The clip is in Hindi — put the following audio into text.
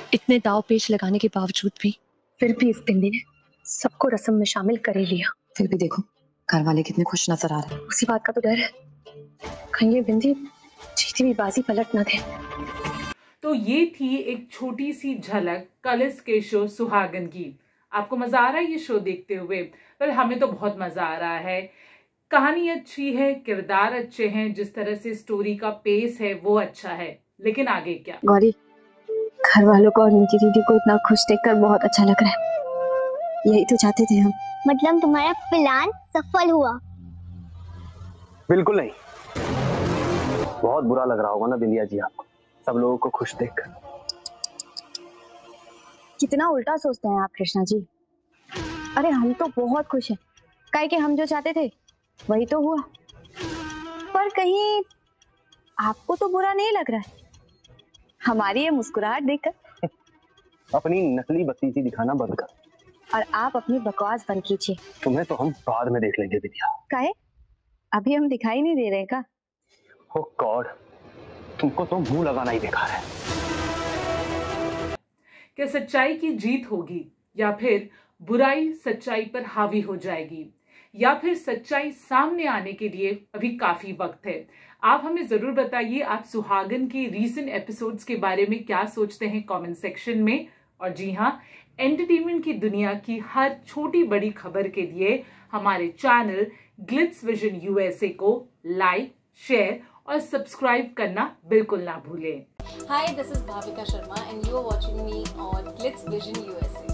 इतने दाव पेच लगाने के बावजूद भी फिर भी इस बिंदी ने सबको रस्म में शामिल कर ही लिया। फिर भी देखो घर वाले कितने खुश नजर आ रहे हैं। उसी बात का तो डर है, कहीं ये बिंदी जीती हुई बाजी पलट ना दे। तो ये थी एक छोटी सी झलक कलर्स के शो सुहागन की। आपको मजा आ रहा है ये शो देखते हुए? पर हमें तो बहुत मजा आ रहा है। कहानी अच्छी है, किरदार अच्छे हैं, जिस तरह से स्टोरी का पेस है वो अच्छा है। लेकिन आगे क्या? गौरी, घर वालों को और निकी दीदी को इतना खुश देखकर बहुत अच्छा लग रहा है। यही तो चाहते थे हम। मतलब तुम्हारा प्लान सफल हुआ? बिल्कुल नहीं। बहुत बुरा लग रहा होगा ना बिंदिया जी आपको, सब लोगों को खुश देखकर। कितना उल्टा सोचते हैं आप कृष्णा जी। अरे हम तो बहुत खुश हैं, काहे कि हम जो चाहते थे वही तो हुआ। पर कहीं आपको तो बुरा नहीं लग रहा है हमारी ये मुस्कुराहट देखकर? अपनी नकली बत्तीसी दिखाना बंद कर और आप अपनी बकवास बंद कीजिए। तुम्हें तो हम बाद में देख लेंगे बिंदिया। काहे? अभी हम दिखाई नहीं दे रहे का? ओ गॉड, तुमको तो मुंह लगाना ही बेकार है। क्या सच्चाई की जीत होगी या फिर बुराई सच्चाई पर हावी हो जाएगी, या फिर सच्चाई सामने आने के लिए अभी काफी वक्त है? आप हमें जरूर बताइए आप सुहागन के रीसेंट एपिसोड्स के बारे में क्या सोचते हैं कमेंट सेक्शन में। और जी हाँ, एंटरटेनमेंट की दुनिया की हर छोटी बड़ी खबर के लिए हमारे चैनल ग्लिट्स विजन यूएसए को लाइक, शेयर और सब्सक्राइब करना बिल्कुल ना भूलें। Hi, this is Bhavika Sharma and you are watching me on Glitz Vision USA.